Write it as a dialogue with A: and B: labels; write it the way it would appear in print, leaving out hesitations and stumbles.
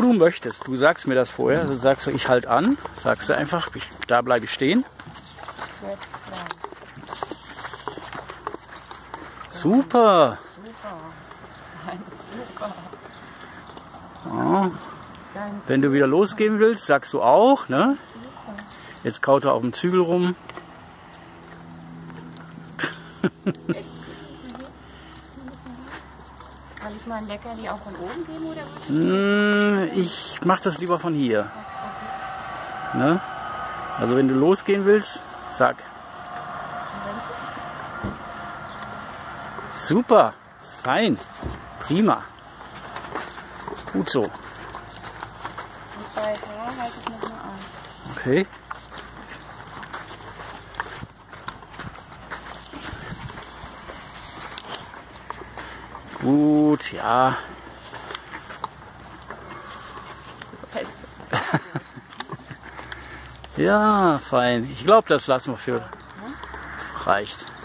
A: wo du möchtest. Du sagst mir das vorher. Du sagst ich halt an. Sagst du einfach, da bleibe ich stehen. Super. Ja. Wenn du wieder losgehen willst, sagst du auch, ne? Jetzt kaut er auf dem Zügel rum.
B: Kann ich mal ein Leckerli auch von oben geben oder?
A: Ich mache das lieber von hier. Ne? Also wenn du losgehen willst, sag. Super, fein, prima. Gut so.
B: Und bei Haar halte ich noch mal an.
A: Okay. Gut, ja. Ja, fein. Ich glaube, das lassen wir für. Reicht.